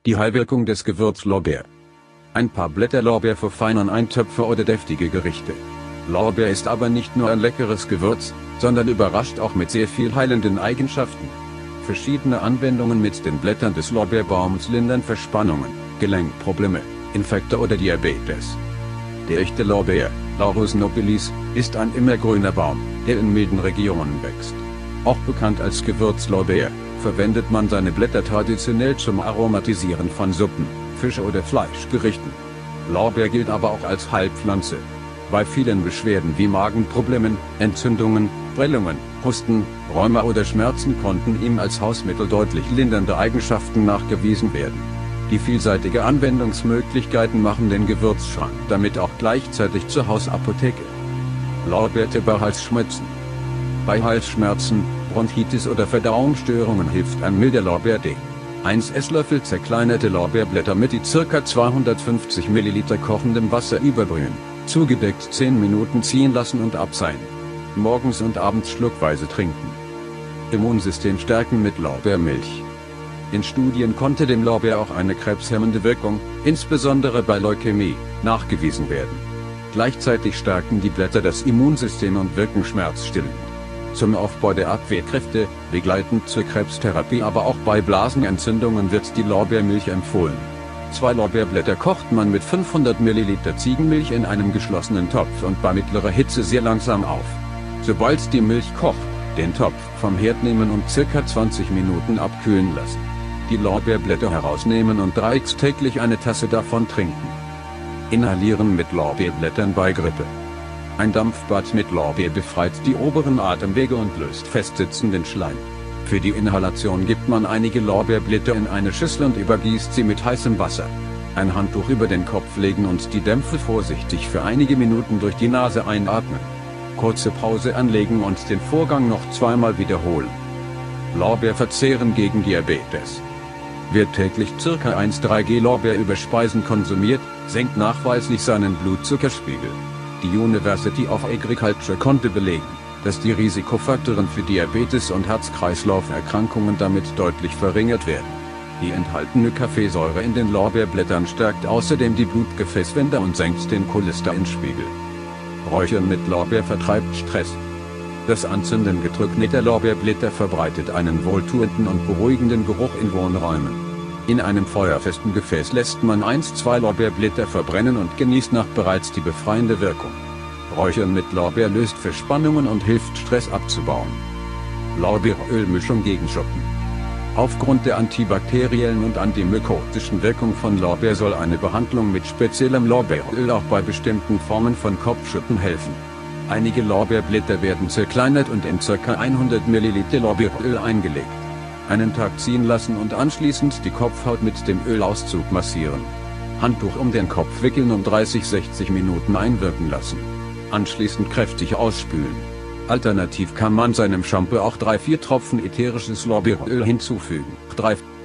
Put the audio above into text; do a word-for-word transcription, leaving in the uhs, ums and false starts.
Die Heilwirkung des Gewürzlorbeer. Ein paar Blätter Lorbeer verfeinern Eintöpfe oder deftige Gerichte. Lorbeer ist aber nicht nur ein leckeres Gewürz, sondern überrascht auch mit sehr viel heilenden Eigenschaften. Verschiedene Anwendungen mit den Blättern des Lorbeerbaums lindern Verspannungen, Gelenkprobleme, Infekte oder Diabetes. Der echte Lorbeer, Laurus nobilis, ist ein immergrüner Baum, der in milden Regionen wächst. Auch bekannt als Gewürzlorbeer, verwendet man seine Blätter traditionell zum Aromatisieren von Suppen, Fisch- oder Fleischgerichten. Lorbeer gilt aber auch als Heilpflanze. Bei vielen Beschwerden wie Magenproblemen, Entzündungen, Prellungen, Husten, Rheuma oder Schmerzen konnten ihm als Hausmittel deutlich lindernde Eigenschaften nachgewiesen werden. Die vielseitigen Anwendungsmöglichkeiten machen den Gewürzschrank damit auch gleichzeitig zur Hausapotheke. Lorbeertee bei Halsschmerzen. Bei Halsschmerzen, Bronchitis oder Verdauungsstörungen hilft ein milder Lorbeertee. ein Esslöffel zerkleinerte Lorbeerblätter mit die ca. zweihundertfünfzig Milliliter kochendem Wasser überbrühen, zugedeckt zehn Minuten ziehen lassen und abseihen. Morgens und abends schluckweise trinken. Immunsystem stärken mit Lorbeermilch. In Studien konnte dem Lorbeer auch eine krebshemmende Wirkung, insbesondere bei Leukämie, nachgewiesen werden. Gleichzeitig stärken die Blätter das Immunsystem und wirken schmerzstillend. Zum Aufbau der Abwehrkräfte, begleitend zur Krebstherapie, aber auch bei Blasenentzündungen wird die Lorbeermilch empfohlen. Zwei Lorbeerblätter kocht man mit fünfhundert Milliliter Ziegenmilch in einem geschlossenen Topf und bei mittlerer Hitze sehr langsam auf. Sobald die Milch kocht, den Topf vom Herd nehmen und ca. zwanzig Minuten abkühlen lassen. Die Lorbeerblätter herausnehmen und drei Tage täglich eine Tasse davon trinken. Inhalieren mit Lorbeerblättern bei Grippe. Ein Dampfbad mit Lorbeer befreit die oberen Atemwege und löst festsitzenden Schleim. Für die Inhalation gibt man einige Lorbeerblätter in eine Schüssel und übergießt sie mit heißem Wasser. Ein Handtuch über den Kopf legen und die Dämpfe vorsichtig für einige Minuten durch die Nase einatmen. Kurze Pause anlegen und den Vorgang noch zweimal wiederholen. Lorbeer verzehren gegen Diabetes. Wer täglich ca. eins Komma drei Gramm Lorbeer über Speisen konsumiert, senkt nachweislich seinen Blutzuckerspiegel. Die University of Agriculture konnte belegen, dass die Risikofaktoren für Diabetes und Herz-Kreislauf-Erkrankungen damit deutlich verringert werden. Die enthaltene Kaffeesäure in den Lorbeerblättern stärkt außerdem die Blutgefäßwände und senkt den Cholesterinspiegel. Räuchern mit Lorbeer vertreibt Stress. Das Anzünden getrockneter Lorbeerblätter verbreitet einen wohltuenden und beruhigenden Geruch in Wohnräumen. In einem feuerfesten Gefäß lässt man eins bis zwei Lorbeerblätter verbrennen und genießt nach bereits die befreiende Wirkung. Räuchern mit Lorbeer löst Verspannungen und hilft Stress abzubauen. Lorbeerölmischung gegen Schuppen. Aufgrund der antibakteriellen und antimykotischen Wirkung von Lorbeer soll eine Behandlung mit speziellem Lorbeeröl auch bei bestimmten Formen von Kopfschuppen helfen. Einige Lorbeerblätter werden zerkleinert und in ca. hundert Milliliter Lorbeeröl eingelegt. Einen Tag ziehen lassen und anschließend die Kopfhaut mit dem Ölauszug massieren. Handtuch um den Kopf wickeln und dreißig bis sechzig Minuten einwirken lassen. Anschließend kräftig ausspülen. Alternativ kann man seinem Shampoo auch drei bis vier Tropfen ätherisches Lorbeeröl hinzufügen. drei